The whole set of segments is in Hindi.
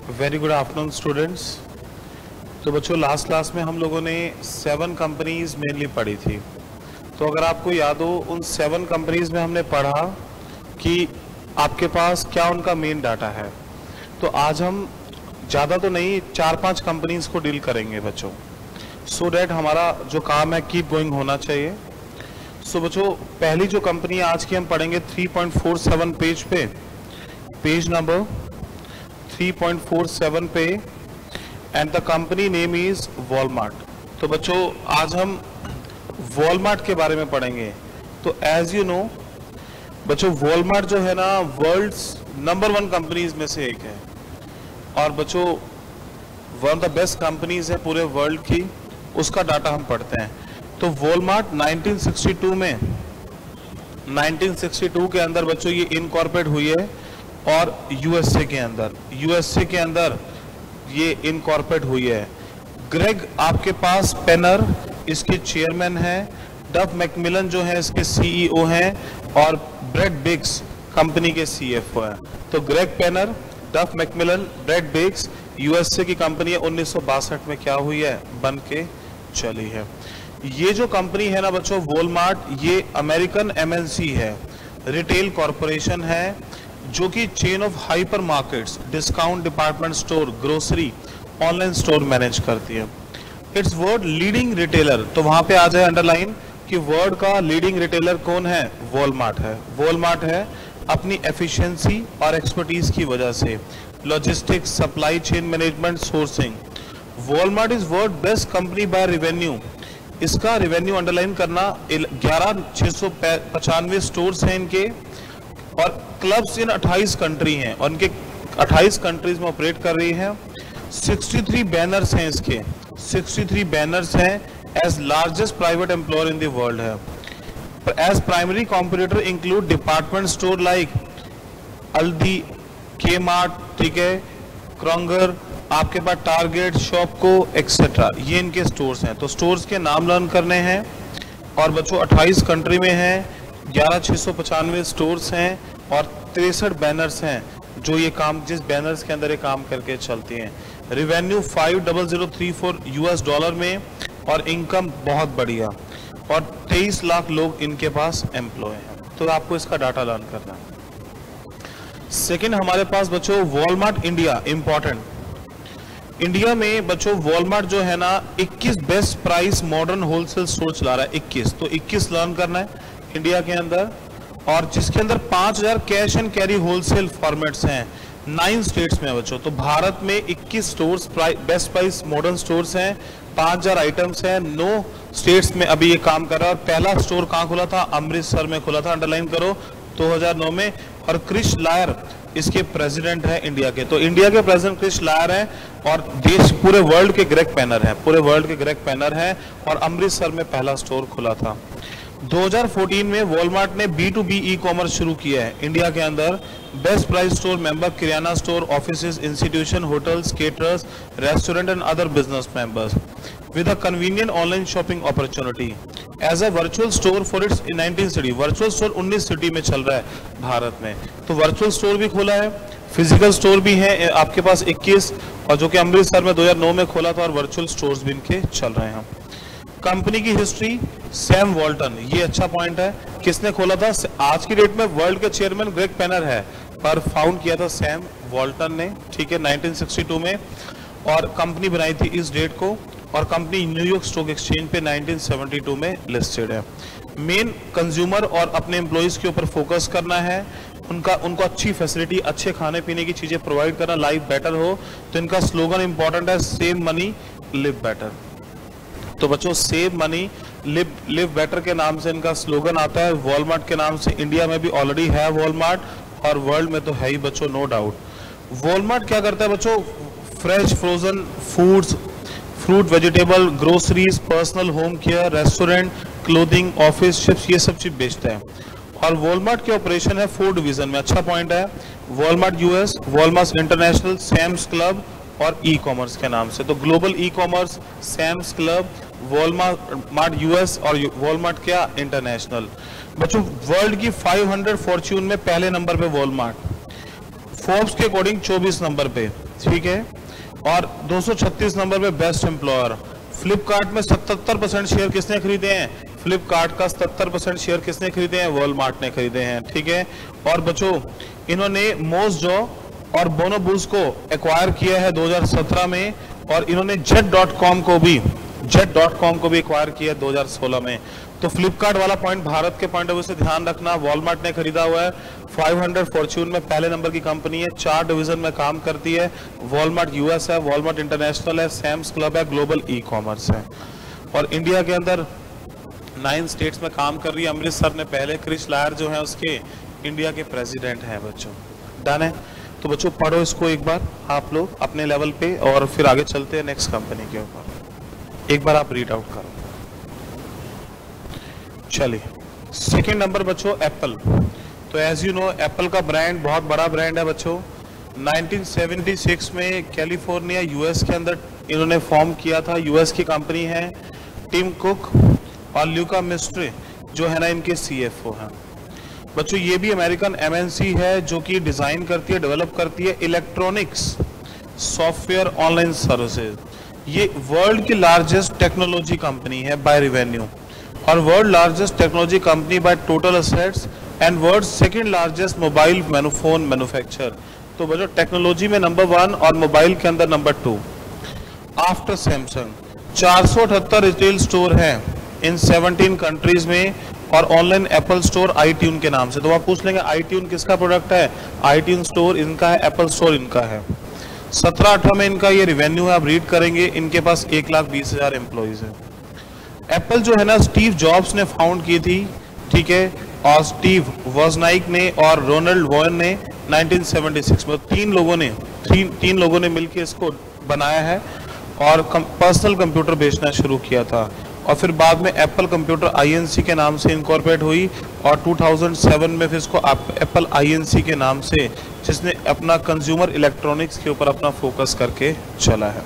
Very good afternoon students. तो बच्चों लास्ट क्लास में हम लोगों ने 7 कंपनीज मेनली पढ़ी थी। तो अगर आपको याद हो उन 7 कंपनीज में हमने पढ़ा कि आपके पास क्या उनका मेन डाटा है। तो आज हम ज़्यादा तो नहीं 4-5 कंपनीज को डील करेंगे बच्चों, सो डैट हमारा जो काम है कीप गोइंग होना चाहिए। सो बच्चों पहली जो कंपनी आज की हम पढ़ेंगे 3.47 पेज पे, पेज नंबर 3.47 पे, and the company name is Walmart. तो बच्चों आज हम वॉलमार्ट के बारे में पढ़ेंगे। तो एज यू नो बच्चों वॉलमार्ट जो है ना वर्ल्ड्स नंबर 1 कंपनीज में से एक है, और बच्चों one of the best companies है पूरे वर्ल्ड की, उसका डाटा हम पढ़ते हैं। तो वॉलमार्ट 1962 के अंदर बच्चों ये इनकॉर्पोरेट हुई है, और यूएसए के अंदर ये इनकॉर्पोरेट हुई है। ग्रेग आपके पास पेनर इसके चेयरमैन है, डफ मैकमिलन जो है इसके सीईओ हैं, और ब्रेड बिग्स कंपनी के सीएफओ हैं। तो Greg Penner, Doug McMillon, Brett Biggs, USA की कंपनी है। 1962 में क्या हुई है, बन के चली है। ये जो कंपनी है ना बच्चों वॉलमार्ट, ये अमेरिकन एमएनसी है, रिटेल कॉरपोरेशन है, जो कि chain of hypermarkets, discount department store, grocery, online store manage करती है। इट्स वर्ड लीडिंग रिटेलर, तो वहां पे आ जाए अंडरलाइन कि वर्ड का लीडिंग रिटेलर कौन है, वॉलमार्ट है। वॉलमार्ट है अपनी एफिशिएंसी और एक्सपर्टीज की वजह से, logistics, supply chain management, sourcing. Walmart is world best company by revenue. इसका रेवेन्यू अंडरलाइन करना, 11,695 स्टोर्स हैं इनके, और क्लब्स इन 28 कंट्री हैं, और इनके 28 कंट्रीज में ऑपरेट कर रही है। 63 बैनर्स हैं इसके, 63 बैनर्स हैं। As largest private employer in the world है। As primary competitor include department store like Aldi, Kmart, ठीक है, क्रोंगर, आपके पास टारगेट, शॉपको एक्सेट्रा, ये इनके स्टोर्स हैं। तो स्टोर्स के नाम लर्न करने हैं, और बच्चों 28 कंट्री में हैं, 11,695 स्टोर्स हैं, और 63 बैनर्स हैं जो ये काम, जिस बैनर्स के अंदर ये काम करके चलती हैं। रेवेन्यू $5,034 यूएस डॉलर में, और इनकम बहुत बढ़िया, और 23 लाख लोग इनके पास एम्प्लॉय हैं। तो आपको इसका डाटा लर्न करना है। सेकेंड हमारे पास बच्चों वॉलमार्ट इंडिया, इंपॉर्टेंट। इंडिया में बच्चों वॉलमार्ट जो है ना 21 best price modern wholesale store चला रहा है, 21। तो 21 लर्न करना है इंडिया के अंदर, और जिसके अंदर 5,000 cash and carry wholesale formats हैं 9 स्टेट्स में बच्चों। तो भारत में 21 stores best price modern stores हैं, 5,000 आइटम्स हैं, 9 स्टेट्स में अभी ये काम कर रहा है। और पहला स्टोर कहाँ खुला था, अमृतसर में खुला था, अंडरलाइन करो, 2009 में। और क्रिश लायर इसके प्रेसिडेंट है इंडिया के। तो इंडिया के प्रेसिडेंट क्रिश लायर हैं, और देश पूरे वर्ल्ड के ग्रेग पेनर हैं, पूरे वर्ल्ड के ग्रेग पेनर हैं, और अमृतसर में पहला स्टोर खुला था। 2014 में वॉलमार्ट ने B2B ई कॉमर्स शुरू किया है इंडिया के अंदर। Best price store member, kirana store, offices, institution, hotels, caterers, restaurant and other business members with a convenient online shopping opportunity as a virtual store for its 19 city। Virtual store 19 city में चल रहा है भारत में। तो वर्चुअल स्टोर भी खोला है, फिजिकल स्टोर भी है आपके पास 21, और जो कि अमृतसर में 2009 में खोला था, और वर्चुअल स्टोर्स भी इनके चल रहे हैं। कंपनी की हिस्ट्री, सैम वॉल्टन, ये अच्छा पॉइंट है, किसने खोला था, आज की डेट में वर्ल्ड के चेयरमैन ग्रेग पेनर है, पर फाउंड किया था सैम वॉल्टन ने, ठीक है, 1962 में, और कंपनी बनाई थी इस डेट को, और कंपनी न्यूयॉर्क स्टॉक एक्सचेंज पे 1972 में लिस्टेड है। मेन कंज्यूमर और अपने एम्प्लॉइज के ऊपर फोकस करना है, उनको अच्छी फैसिलिटी, अच्छे खाने पीने की चीजें प्रोवाइड करना, लाइफ बेटर हो। तो इनका स्लोगन इंपॉर्टेंट है, सेव मनी लिव बेटर। तो बच्चों सेव मनी लिव बेटर के नाम से इनका स्लोगन आता है। वॉलमार्ट के नाम से इंडिया में भी ऑलरेडी है वॉलमार्ट, और वर्ल्ड में तो है ही बच्चों, नो डाउट। वॉलमार्ट क्या करता है बच्चों, fresh frozen foods, fruit, vegetable, groceries, personal home care, restaurant, clothing, office, शिप्स, ये सब चीज बेचता है। और वॉलमार्ट के ऑपरेशन है 4 डिवीजन में, अच्छा पॉइंट है। Walmart US, Walmart International, Sam's Club, और ई कॉमर्स के नाम से। तो global e commerce, Sam's Club, Walmart US, और वॉलमार्ट क्या, इंटरनेशनल। बच्चों वर्ल्ड की 500 फॉर्च्यून में पहले नंबर पे वॉलमार्ट, फोर्ब्स के अकॉर्डिंग 24 नंबर पे, ठीक है। और 236 नंबर पे बेस्ट एम्प्लॉयर। फ्लिपकार्ट में 77% शेयर किसने खरीदे हैं? फ्लिपकार्ट का 77% शेयर किसने खरीदे हैं? वॉलमार्ट ने खरीदे हैं, ठीक है। और बच्चों इन्होंने मोजजो और बोनोबूज को एक्वायर किया है 2017 में, और इन्होंने jet.com को भी एक्वायर किया 2016 में। तो फ्लिपकार्ट वाला पॉइंट भारत के पॉइंट ऑफ व्यू से ध्यान रखना। वॉलमार्ट ने खरीदा हुआ है, 500 फॉर्च्यून में पहले नंबर की कंपनी है, 4 डिवीजन में काम करती है। वॉलमार्ट यूएस है, वॉलमार्ट इंटरनेशनल है, सैम्स क्लब है, ग्लोबल ई कॉमर्स है। और इंडिया के अंदर 9 स्टेट्स में काम कर रही है। अमृतसर ने पहले, क्रिश लायर जो है उसके इंडिया के प्रेसिडेंट हैं बच्चों। डन है। तो बच्चों पढ़ो इसको एक बार आप लोग अपने लेवल पे, और फिर आगे चलते हैं नेक्स्ट कंपनी के ऊपर। एक बार आप रीड आउट करो। चलिए सेकेंड नंबर बच्चों एप्पल। तो एज यू नो एप्पल का ब्रांड बहुत बड़ा ब्रांड है बच्चों। 1976 में कैलिफोर्निया यूएस के अंदर इन्होंने फॉर्म किया था। यूएस की कंपनी है। टिम कुक और ल्यूका मिस्ट्री जो है ना इनके सीएफओ हैं बच्चों। ये भी अमेरिकन एमएनसी है जो कि डिजाइन करती है, डेवलप करती है इलेक्ट्रॉनिक्स सॉफ्टवेयर ऑनलाइन सर्विसेज। ये वर्ल्ड की लार्जेस्ट टेक्नोलॉजी कंपनी है बाय रेवेन्यू, और world largest technology company by total assets, and world second largest mobile phone manufacture. तो बच्चों टेक्नोलॉजी में नंबर 1 और मोबाइल के अंदर number 2 after Samsung. 478 retail store हैं इन 17 कंट्रीज में, और ऑनलाइन एप्पल स्टोर iTunes के नाम से। तो आप पूछ लेंगे iTunes किसका प्रोडक्ट है? iTunes स्टोर इनका है, एप्पल स्टोर इनका है। 17-18 में इनका ये रिवेन्यू है, आप रीड करेंगे। इनके पास 1,20,000 एम्प्लॉइज है। एप्पल जो है ना स्टीव जॉब्स ने फाउंड की थी, ठीक है, और स्टीव वॉजनाइक ने और रोनाल्ड वॉन ने 1976 में तीन लोगों ने मिलकर इसको बनाया है, और पर्सनल कंप्यूटर बेचना शुरू किया था। और फिर बाद में एप्पल कंप्यूटर INC के नाम से इनकॉर्पोरेट हुई, और 2007 में फिर इसको एप्पल INC के नाम से, जिसने अपना कंज्यूमर इलेक्ट्रॉनिक्स के ऊपर अपना फोकस करके चला है।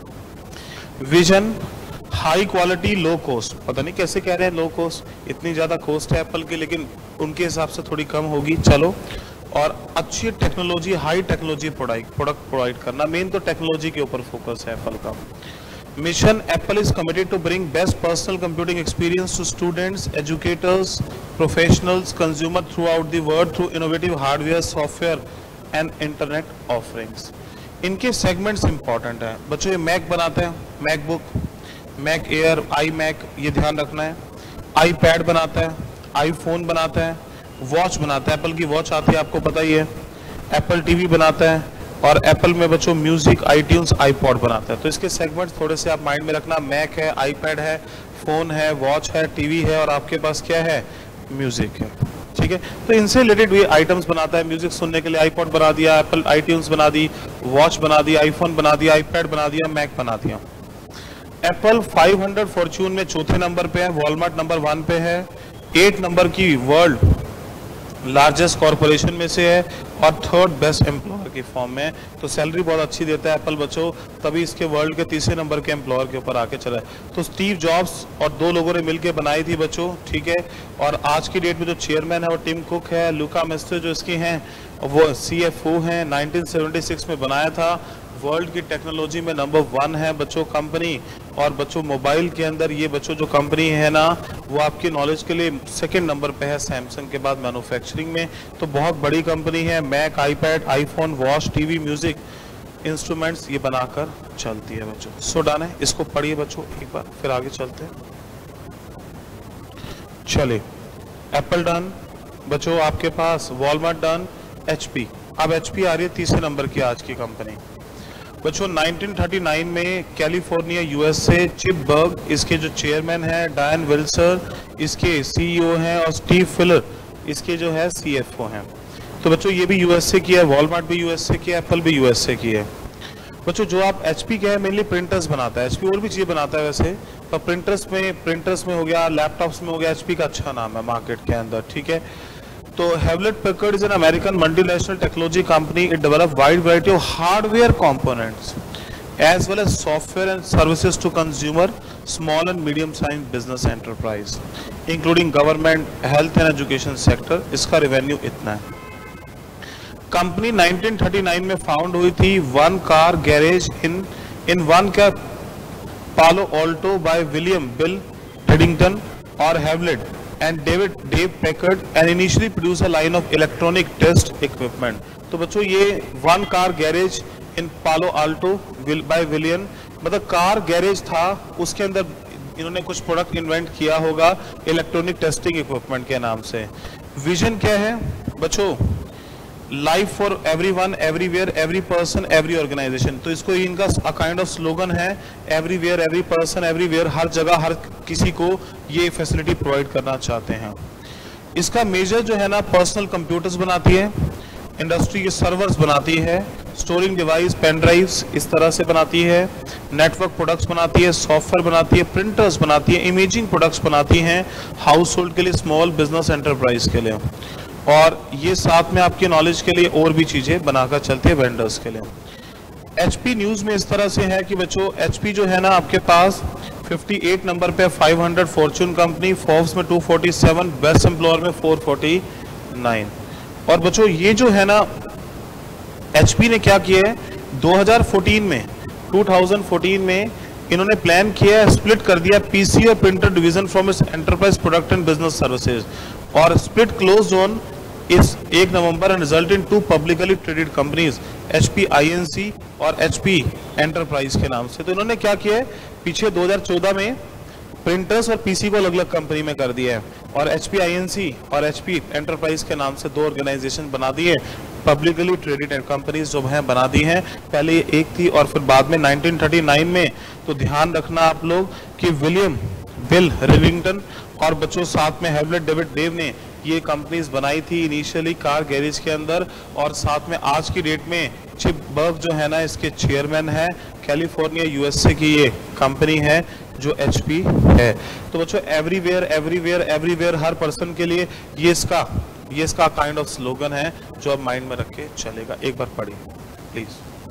Vision high quality low cost. पता नहीं कैसे कह रहे हैं लो कॉस्ट, इतनी ज़्यादा कॉस्ट है एप्पल की, लेकिन उनके हिसाब से थोड़ी कम होगी। चलो, और अच्छी technology, high technology product provide करना, मेन तो टेक्नोलॉजी के ऊपर फोकस है एप्पल का। Mission Apple is committed to bring best personal computing experience to students, educators, professionals, consumer throughout the world through innovative hardware, software and internet offerings. इनके सेगमेंट्स इंपॉर्टेंट हैं बच्चों। ये मैक बनाते हैं, MacBook, Mac Air, iMac, ये ध्यान रखना है। आईपैड बनाता है, आईफोन बनाता है, वॉच बनाता है, एप्पल की वॉच आती है आपको पता ही है। एप्पल टीवी बनाता है, और एप्पल में बच्चों म्यूजिक, आईट्यून्स, आईपॉड बनाता है। तो इसके सेगमेंट्स थोड़े से आप माइंड में रखना। मैक है, आईपैड है, फोन है, वॉच है, टीवी है, और आपके पास क्या है? म्यूजिक है, ठीक है। तो इनसे रिलेटेड भी आइटम्स बनाता है। म्यूजिक सुनने के लिए आईपॉड बना दिया, एप्पल आईट्यून्स बना दी, वॉच बना दी, आईफोन बना दिया, आईपैड बना दिया, मैक बना दिया। एप्पल 500 फॉर्च्यून में चौथे नंबर पे है, वॉलमार्ट नंबर 1 पे है, 8 नंबर की वर्ल्ड लार्जेस्ट कॉर्पोरेशन में से है, और 3rd बेस्ट एम्प्लॉयर की फॉर्म में। तो सैलरी बहुत अच्छी देता है एप्पल बच्चों, तभी इसके वर्ल्ड के 3रे नंबर के एम्प्लॉयर के ऊपर आके चला है। तो स्टीव जॉब्स और 2 लोगों ने मिलकर बनाई थी बच्चों, ठीक है। और आज की डेट में जो चेयरमैन है वो टिम कुक है। लुका मिस्ट्री जो इसकी हैं वो CFO हैं। 1976 में बनाया था। वर्ल्ड की टेक्नोलॉजी में नंबर 1 है बच्चों कंपनी। और बच्चों मोबाइल के अंदर ये बच्चों जो कंपनी है ना, वो आपकी नॉलेज के लिए 2nd नंबर पे है सैमसंग के बाद मैन्युफैक्चरिंग में। तो बहुत बड़ी कंपनी है। Mac, iPad, iPhone, Watch, TV, music, instruments ये बनाकर चलती है बच्चों। सो डन है, इसको पढ़िए बच्चों एक बार, फिर आगे चलते हैं। चलिए, एप्पल डन बच्चों, आपके पास वॉलमार्ट डन, HP। अब HP आ रही है 3रे नंबर की आज की कंपनी बच्चों। 1939 में कैलिफोर्निया US से चिप बर्ग इसके जो चेयरमैन है, डायन विल्सर इसके CEO हैं, और स्टीव फिलर इसके जो है CFO हैं। तो बच्चों ये भी US से किया है, वॉलमार्ट भी US से किया है, एप्पल भी US से किया है बच्चों। जो आप HP क्या है, मेनली प्रिंटर्स बनाता है। HP और भी चीज़ें बनाता है वैसे, पर प्रिंटर्स में हो गया, लैपटॉप्स में हो गया, HP का अच्छा नाम है मार्केट के अंदर, ठीक है। तो Hewlett Packard is an American multinational technology company. It develops wide variety of hardware components as well as software and services to consumer, small and medium-sized business enterprise, including government, health and education sector. इसका revenue इतना है। कंपनी 1939 में फाउंड हुई थी, one car garage in one का Palo Alto by William Bill Redington और Hewlett and Dave Packard and initially produced a line of electronic test equipment. तो बच्चों ये one car garage in Palo Alto by William, मतलब कार गैरेज था, उसके अंदर इन्होंने कुछ प्रोडक्ट इन्वेंट किया होगा इलेक्ट्रॉनिक टेस्टिंग इक्विपमेंट के नाम से। विजन क्या है बच्चों? Life for everyone, everywhere, every person, every organization. तो इसको इनका काइंड ऑफ स्लोगन है, एवरीवेयर, एवरी पर्सन, एवरीवेयर, हर जगह हर किसी को ये फैसिलिटी प्रोवाइड करना चाहते हैं। इसका मेजर जो है ना, पर्सनल कंप्यूटर्स बनाती है, इंडस्ट्री के सर्वर्स बनाती है, स्टोरिंग डिवाइस, पेन ड्राइव्स इस तरह से बनाती है, नेटवर्क प्रोडक्ट्स बनाती है, सॉफ्टवेयर बनाती है, प्रिंटर्स बनाती है, इमेजिंग प्रोडक्ट्स बनाती हैं हाउस होल्ड के लिए, स्मॉल बिजनेस एंटरप्राइज के लिए, और ये साथ में आपके नॉलेज के लिए और भी चीजें बनाकर चलती है वेंडर्स के लिए। एचपी न्यूज में इस तरह से है कि बच्चों एचपी जो है ना आपके पास 58 नंबर पे 500 फॉर्च्यून कंपनी, फोर्ब्स में 247, बेस्ट एम्प्लॉयर में 449। और बच्चों ये जो है ना एचपी ने क्या किया है 2014 में इन्होंने प्लान किया है, स्प्लिट कर दिया पीसी और printer division from its enterprise product and business services, और स्प्लिट क्लोज ऑन इस 1 November and result in 2 publicly traded companies, HP INC और एचपी एंटरप्राइज के नाम से। तो इन्होंने क्या किया है, पीछे 2014 में प्रिंटर्स और पीसी को अलग अलग कंपनी में कर दिया है, और एचपी आईएनसी और एचपी एंटरप्राइज के नाम से 2 ऑर्गेनाइजेशन बना दी है, पब्लिकली ट्रेडेड कंपनीज जो हैं बना दी हैं। पहले ये एक थी और फिर बाद में 1939 में। तो ध्यान रखना आप लोग कि विलियम बिल रेडिंगटन और बच्चों साथ में हैवलेट डेव ने ये कंपनीज बनाई थी इनिशियली कार गैरेज के अंदर, और साथ में आज की डेट में चिप बर्ग जो है ना इसके चेयरमैन है, कैलिफोर्निया यूएसए की ये कंपनी है जो एचपी है। तो बच्चों एवरीवेयर एवरीवेयर एवरीवेयर, हर पर्सन के लिए ये इसका काइंड ऑफ स्लोगन है जो आप माइंड में रख के चलेगा। एक बार पढ़िए प्लीज।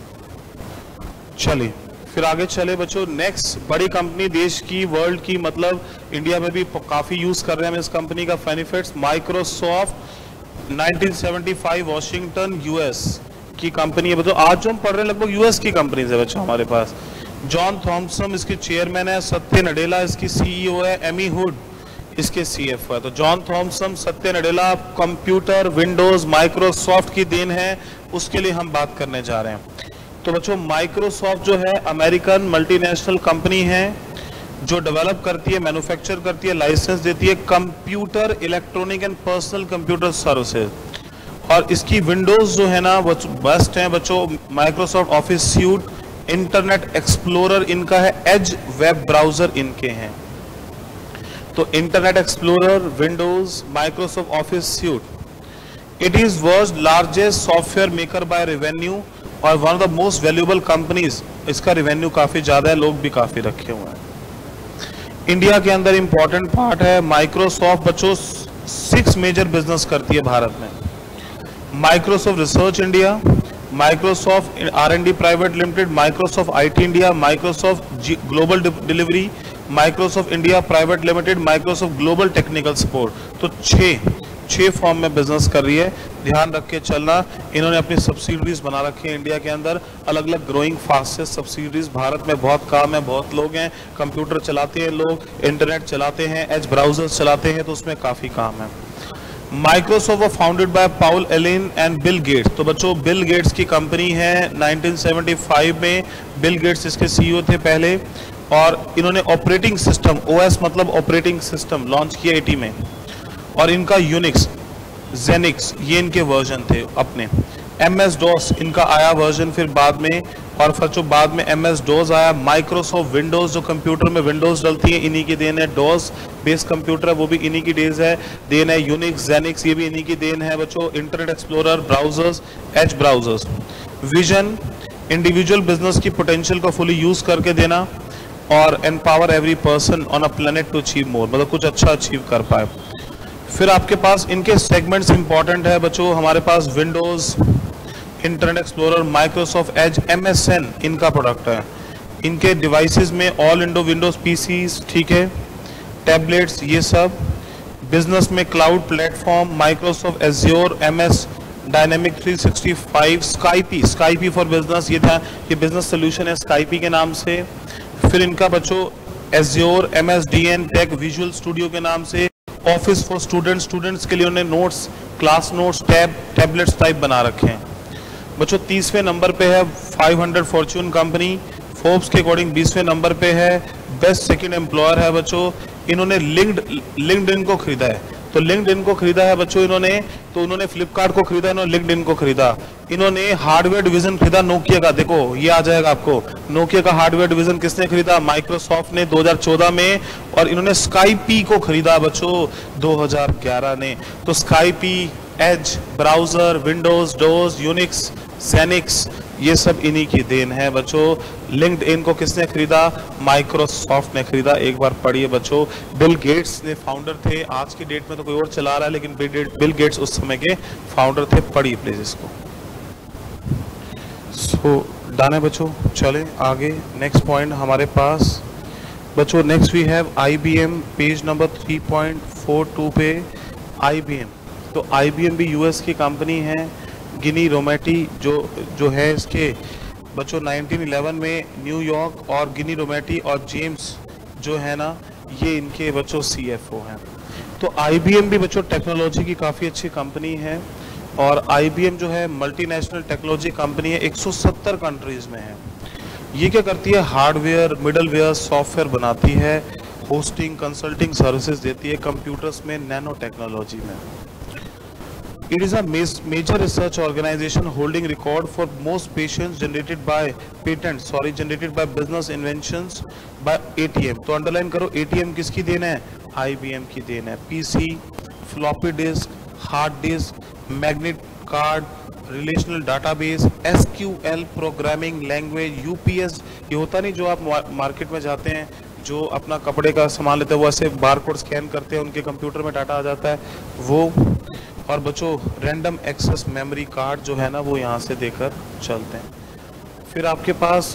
चलिए फिर आगे चले बच्चों। नेक्स्ट बड़ी कंपनी देश की, वर्ल्ड की, मतलब इंडिया में भी काफी यूज कर रहे हैं हम इस कंपनी का बेनिफिट्स। माइक्रोसॉफ्ट 1975 वॉशिंगटन यूएस की कंपनी है बच्चों। आज जो हम पढ़ रहे हैं लगभग यूएस की कंपनीज है बच्चों हमारे पास। जॉन थॉमसन इसके चेयरमैन है, सत्य नडेला इसकी सीईओ है, एमी हुड इसके सीएफओ है। तो John Thomson, Satya Nadella, computer, Windows, Microsoft की देन है, उसके लिए हम बात करने जा रहे हैं। तो बच्चों माइक्रोसॉफ्ट जो है अमेरिकन मल्टीनेशनल कंपनी है जो डेवलप करती है, मैन्युफैक्चर करती है, लाइसेंस देती है computer, electronic and personal computer services. और इसकी विंडोज जो है ना वो बेस्ट है बच्चों। Microsoft Office suite, Internet Explorer इनका है, एज वेब ब्राउजर इनके हैं। तो Internet Explorer, Windows, Microsoft Office suite. It is world largest software maker by revenue और one of the most valuable companies. इसका रेवेन्यू काफी ज्यादा है, लोग भी काफी रखे हुए हैं। इंडिया के अंदर इंपॉर्टेंट पार्ट है माइक्रोसॉफ्ट बच्चों 6 मेजर बिजनेस करती है भारत में। Microsoft Research India, Microsoft R&D private limited, Microsoft IT India, Microsoft global delivery, Microsoft India private limited, Microsoft global technical support. तो 6 फॉर्म में बिजनेस कर रही है। ध्यान रख के चलना। इन्होंने अपनी सब्सिडरीज बना रखी है इंडिया के अंदर, अलग अलग ग्रोइंग फास्टेस्ट सब्सिडरीज। भारत में बहुत काम है, बहुत लोग हैं, कंप्यूटर चलाते हैं लोग, इंटरनेट चलाते हैं, एज ब्राउजर्स चलाते हैं, तो उसमें काफी काम है। Microsoft founded by Paul Allen and Bill Gates. तो बच्चों बिल गेट्स की कंपनी है। 1975 में बिल गेट्स इसके सीईओ थे पहले, और इन्होंने ऑपरेटिंग सिस्टम OS मतलब ऑपरेटिंग सिस्टम लॉन्च किया 80 में, और इनका यूनिक्स, जेनिक्स ये इनके वर्जन थे अपने। MS-DOS इनका आया वर्जन फिर बाद में, और फिर जो बाद में MS-DOS आया। माइक्रोसॉफ्ट विंडोज जो कंप्यूटर में विंडोज डलती है इन्हीं की देन है। DOS बेस कंप्यूटर है वो भी इन्हीं की देन है। यूनिक्स, जेनिक्स ये भी इन्हीं की देन है बच्चों। Internet Explorer, browsers, Edge browsers. Vision individual business की पोटेंशियल को फुली यूज करके देना, और empower every person on a planet to achieve more, मतलब कुछ अच्छा अचीव कर पाए। फिर आपके पास इनके सेगमेंट्स इंपॉर्टेंट है बच्चों। हमारे पास Windows, Internet Explorer, Microsoft Edge, MSN इनका प्रोडक्ट है। इनके डिवाइसेस में ऑल इंडो विंडोज PCs, ठीक है, टैबलेट्स ये सब। बिजनेस में cloud platform, Microsoft Azure, MS dynamic 365, Skype for business, ये बिजनेस सोल्यूशन है स्काईपी के नाम से। फिर इनका बच्चों Azure, MSDN tech, Visual Studio के नाम से। ऑफिस फॉर स्टूडेंट्स के लिए उन्होंने notes, class notes, tablets type बना रखे हैं। बच्चों 30वें नंबर पे है 500 फॉर्च्यून कंपनी, फोर्ब्स के अकॉर्डिंग 20वें नंबर पे है, बेस्ट सेकंड एम्प्लॉयर है बच्चों। इन्होंने लिंक्डइन को खरीदा है, तो लिंक्डइन को खरीदा है बच्चों इन्होंने, तो उन्होंने फ्लिपकार्ट को खरीदा, इन्होंने लिंक्डइन को खरीदा। इन्होंने हार्डवेयर डिवीजन खरीदा नोकिया का, देखो ये आ जाएगा आपको, नोकिया का हार्डवेयर डिवीजन किसने खरीदा? माइक्रोसॉफ्ट ने 2014 में। और इन्होंने स्काईपी को खरीदा बच्चों 2011 ने। तो Skype, Edge, browser, Windows, DOS, Unix, Xenix, ये सब इन्हीं की देन है बच्चों। लिंक्डइन को किसने खरीदा? माइक्रोसॉफ्ट ने खरीदा। एक बार पढ़िए बच्चों, बिल गेट्स ने फाउंडर थे, आज की डेट में तो कोई और चला रहा है, लेकिन बिल गेट्स उस समय के फाउंडर थे। पढ़िए प्लीज इसको। सो डन है बच्चों, चले आगे। नेक्स्ट पॉइंट हमारे पास बच्चों, next we have IBM, page number 3.42 पे IBM। तो IBM भी US की कंपनी है। गिनी रोमेटी जो है इसके बच्चों 1911 में न्यूयॉर्क, और गिनी रोमेटी और जेम्स जो है ना, ये इनके बच्चों CFO हैं। तो IBM भी बच्चों टेक्नोलॉजी की काफ़ी अच्छी कंपनी है, और IBM जो है मल्टीनेशनल टेक्नोलॉजी कंपनी है, 170 कंट्रीज में है। ये क्या करती है? हार्डवेयर, मिडलवेयर, सॉफ्टवेयर बनाती है, होस्टिंग, कंसल्टिंग सर्विसेज देती है कंप्यूटर्स में, नैनो टेक्नोलॉजी में। It is a major research organization holding record for most patents generated by business inventions by ATM। तो अंडरलाइन करो, ATM किसकी देन है? IBM की देन है। PC, floppy disk, hard disk, magnet card, relational database, SQL programming language, UPS, ये होता नहीं जो आप मार्केट में जाते हैं, जो अपना कपड़े का सामान लेते हैं, वो ऐसे बारकोड स्कैन करते हैं, उनके कंप्यूटर में डाटा आ जाता है वो। और बच्चों रैंडम एक्सेस मेमोरी कार्ड जो है ना, वो यहाँ से देकर चलते हैं। फिर आपके पास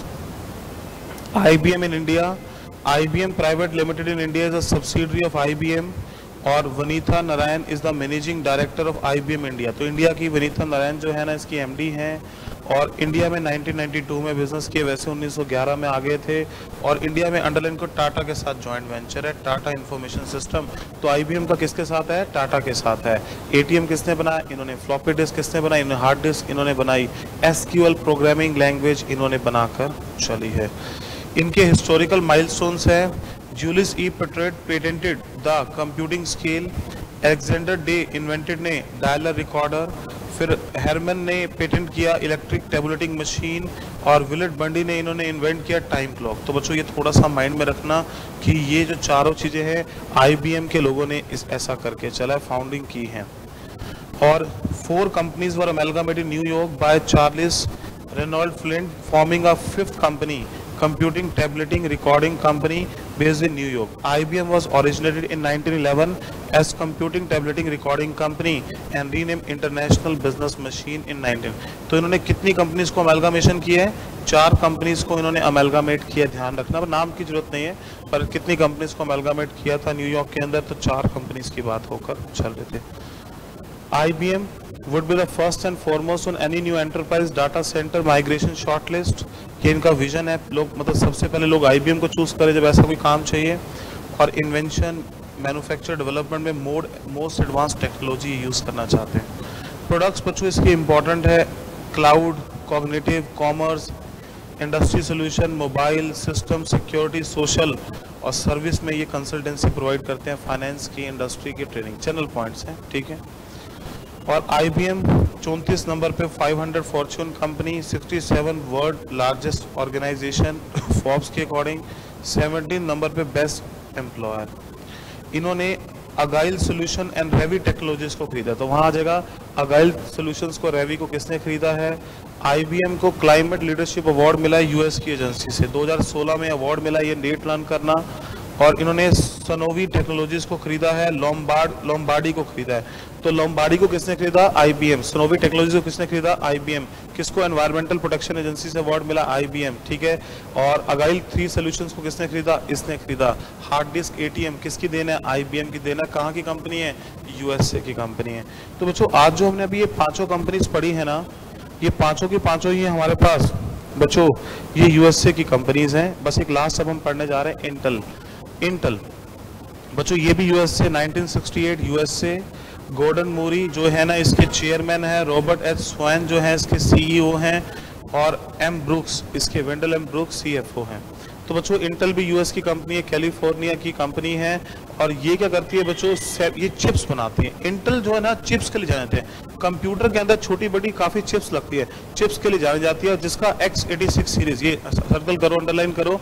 IBM in India, IBM private limited in India is a subsidiary of IBM, और Vanitha Narayan is the managing director of IBM India. तो इंडिया की वनीता नारायण जो है ना, इसकी MD हैं, और इंडिया में 1992 में बिजनेस किए, वैसे 1911 में आ गए थे। और इंडिया में अंडरलाइन को टाटा के साथ जॉइंट वेंचर है, टाटा इंफॉर्मेशन सिस्टम। तो IBM का किसके साथ है? टाटा के साथ है। ATM किसने बनाया? इन्होंने। फ्लॉपी डिस्क किसने बनाई? इन्होंने। हार्ड डिस्क इन्होंने बनाई। SQL प्रोग्रामिंग लैंग्वेज इन्होंने बनाकर चली है। इनके हिस्टोरिकल माइलस्टोन्स है, Julius E. Pitrat patented the computing scale, Alexander Dey invented ने डायलर रिकॉर्डर, फिर हेरमन ने पेटेंट किया इलेक्ट्रिक टेबुलेटिंग मशीन, और विलेट बंडी ने इन्होंने इन्वेंट किया टाइम क्लॉक। तो बच्चों ये थोड़ा सा माइंड में रखना कि ये जो चारों चीज़ें हैं IBM के लोगों ने ऐसा करके चला, फाउंडिंग की हैं। और 4 companies were amalgamated in New York by Charles Reynold Flint, forming a 5th company, computing tableting recording company based in New York. IBM was originated in 1911 as computing tableting recording company and renamed International Business Machine in 19। तो इन्होंने कितनी कंपनीज को अमेलगामेशन किया है? 4 कंपनीज को इन्होंने अमेलगामेट किया। ध्यान रखना, नाम की जरूरत नहीं है, पर कितनी कंपनीज को अमेलगामेट किया था न्यूयॉर्क के अंदर? तो 4 कंपनीज की बात होकर चल रहे थे। IBM would be the first and foremost on any new enterprise data center migration shortlist। ये इनका विजन है, लोग मतलब सबसे पहले लोग IBM को चूज करें जब ऐसा कोई काम चाहिए। और इन्वेंशन, मैन्युफैक्चर, डेवलपमेंट में मोस्ट एडवांस टेक्नोलॉजी यूज़ करना चाहते हैं। प्रोडक्ट्स बच्चों इसके इंपॉर्टेंट है, cloud, cognitive, commerce, industry solution, mobile system, security, social, और सर्विस में ये कंसल्टेंसी प्रोवाइड करते हैं, फाइनेंस की, इंडस्ट्री की ट्रेनिंग। चैनल पॉइंट्स हैं, ठीक है। और IBM 34 नंबर पे 500 Fortune company, 67 world largest organization Forbes के अकॉर्डिंग, 17 नंबर पे बेस्ट एम्प्लॉयर। इन्होंने Agile solution and Revi technologies को खरीदा। तो वहाँ आ जाएगा अगाइल सोल्यूशंस को, रेवी को किसने खरीदा है? IBM को क्लाइमेट लीडरशिप अवार्ड मिला है US की एजेंसी से, 2016 में अवार्ड मिला, ये डेट लर्न करना। और इन्होंने सनोवी टेक्नोलॉजीज को खरीदा है, लोम्बार्डी को खरीदा है। तो लोम्बार्डी को किसने खरीदा? IBM। सनोवी टेक्नोलॉजीज को किसने खरीदा? IBM। किसको एनवायरमेंटल प्रोटेक्शन एजेंसी से अवार्ड मिला? IBM, ठीक है। और अगाइल 3 सॉल्यूशंस को किसने खरीदा? इसने खरीदा। हार्ड डिस्क ATM किसकी देन है? IBM की देन है। कहाँ की कंपनी है? USA की कंपनी है। तो बच्चों आज जो हमने अभी ये 5 कंपनीज पढ़ी है ना, ये 5 की 5 ही है हमारे पास बच्चों, ये USA की कंपनीज हैं। बस एक लास्ट अब हम पढ़ने जा रहे हैं इंटेल बच्चों, ये भी US से 1968 US से। गॉर्डन मूरी जो है ना इसके चेयरमैन है, रॉबर्ट H स्वैन जो है इसके CEO हैं, और M ब्रुक्स इसके वेंडल M ब्रुक्स CFO हैं। तो बच्चों इंटेल भी US की कंपनी है, कैलिफोर्निया की कंपनी है। और ये क्या करती है बच्चों? ये चिप्स बनाती है। इंटेल जो है ना चिप्स के लिए जाने जाते हैं। कंप्यूटर के अंदर छोटी बड़ी काफी चिप्स लगती है, चिप्स के लिए जानी जाती है, जिसका x86 सीरीज, ये सर्कल करो, अंडरलाइन करो,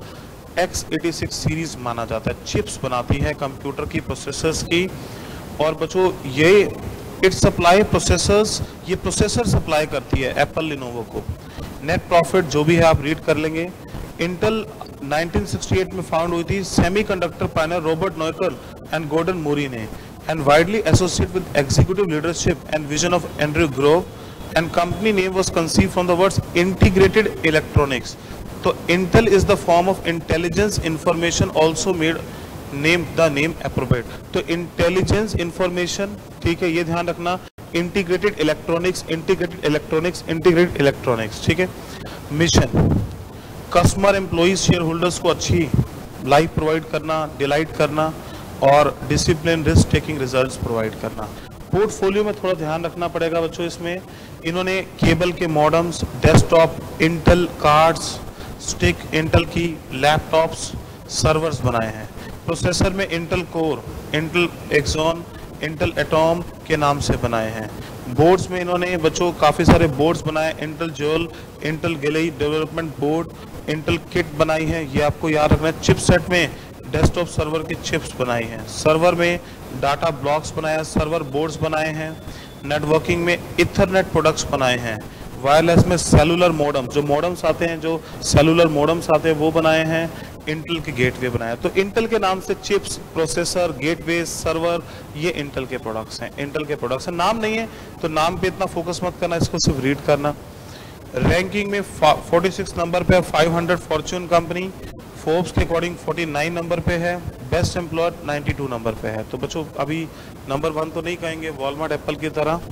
x86 सीरीज माना जाता है। चिप्स बनाती है कंप्यूटर की, प्रोसेसर्स की। और बच्चों ये इट सप्लाई प्रोसेसर्स, ये प्रोसेसर सप्लाई करती है एप्पल लिनोवो को। नेट प्रॉफिट जो भी है आप रीड कर लेंगे। इंटेल 1968 में फाउंड हुई थी सेमीकंडक्टर पायनियर रॉबर्ट नॉयकर एंड गॉर्डन मूरी ने, and widely associated with executive leadership and vision of Andrew Grove, and company name was conceived from the words integrated electronics. तो Intel is the form of intelligence information also made name the name appropriate. तो इंटेलिजेंस इंफॉर्मेशन, ठीक है, ये ध्यान रखना। Integrated electronics, integrated electronics, integrated electronics, ठीक है। Mission customer employees shareholders को अच्छी लाइफ प्रोवाइड करना, डिलाइट करना, और discipline risk taking results provide करना। पोर्टफोलियो में थोड़ा ध्यान रखना पड़ेगा बच्चों। इसमें इन्होंने केबल के modems, desktop, Intel cards, stick, Intel की लैपटॉप्स, सर्वर्स बनाए हैं। प्रोसेसर में Intel Core, Intel Xeon, Intel Atom के नाम से बनाए हैं। बोर्ड्स में इन्होंने बच्चों काफ़ी सारे बोर्ड्स बनाए, Intel Joule, Intel Galileo development board, Intel kit बनाई है, ये आपको याद रखना है। चिपसेट में डेस्कटॉप सर्वर की चिप्स बनाई हैं, सर्वर में डाटा ब्लॉक्स बनाया, सर्वर बोर्ड्स बनाए हैं। नेटवर्किंग में इथरनेट प्रोडक्ट्स बनाए हैं। वायरलेस में सेलुलर मॉडम, जो मॉडम्स आते हैं, जो सेलुलर मॉडम्स आते हैं वो बनाए हैं। इंटेल के गेटवे बनाया। तो इंटेल के नाम से चिप्स, प्रोसेसर, गेटवे, सर्वर, ये इंटेल के प्रोडक्ट्स हैं। इंटेल के प्रोडक्ट्स हैं, नाम नहीं है तो नाम पे इतना फोकस मत करना, इसको सिर्फ रीड करना। रैंकिंग में 46 नंबर पे है 500 फॉर्च्यून कंपनी, फोर्ब्स के अकॉर्डिंग 49 नंबर पे है, बेस्ट एम्प्लॉयर 92 नंबर पे है। तो बच्चों अभी नंबर 1 तो नहीं कहेंगे वॉलमार्ट, एप्पल की तरह।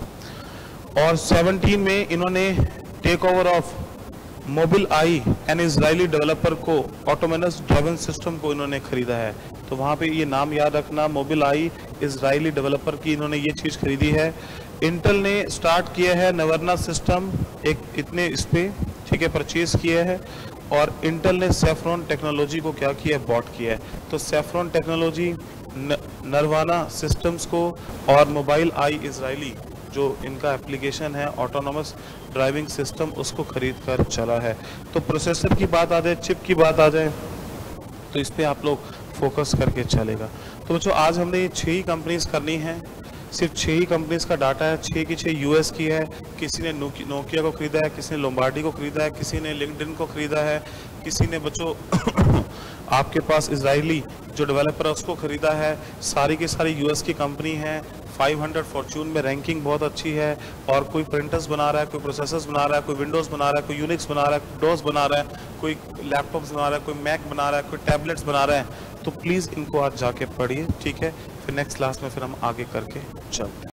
और 17 में इन्होंने take over of Mobileye an Israeli developer को, ऑटोमेनस ड्राइवन सिस्टम को इन्होंने खरीदा है। तो वहाँ पे ये नाम याद रखना, मोबिल आई इजरायली डेवलपर की इन्होंने ये चीज़ खरीदी है। इंटेल ने स्टार्ट किया है नवर्ना सिस्टम, एक इतने इस पे, ठीक है, परचेज किया है। और इंटेल ने सेफ्रॉन टेक्नोलॉजी को क्या किया है? बॉट किया है। तो सेफ्रॉन टेक्नोलॉजी, नरवाना सिस्टम्स को, और मोबाइल आई इजरायली जो इनका एप्लीकेशन है ऑटोनोमस ड्राइविंग सिस्टम, उसको खरीद कर चला है। तो प्रोसेसर की बात आ जाए, चिप की बात आ जाए, तो इस पे आप लोग फोकस करके चलेगा। तो बच्चों आज हमने ये 6 ही कंपनीज करनी है, सिर्फ 6 ही कंपनीज का डाटा है। 6 की 6 US की है। किसी ने नोकिया को खरीदा है, किसी ने लोम्बार्डी को खरीदा है, किसी ने लिंक्डइन को खरीदा है, किसी ने बच्चों आपके पास इजरायली जो डेवलपर है उसको खरीदा है। सारी की सारी US की कंपनी है। 500 फॉर्च्यून में रैंकिंग बहुत अच्छी है। और कोई प्रिंटर्स बना रहा है, कोई प्रोसेसर्स बना रहा है, कोई विंडोज़ बना रहा है, कोई यूनिक्स बना रहा है, डोस बना रहा है, कोई लैपटॉप्स बना रहा है, कोई मैक बना रहा है, कोई टैबलेट्स बना रहा है। तो प्लीज़ इनको आज जाके पढ़िए, ठीक है। फिर नेक्स्ट क्लास में फिर हम आगे करके चलते हैं।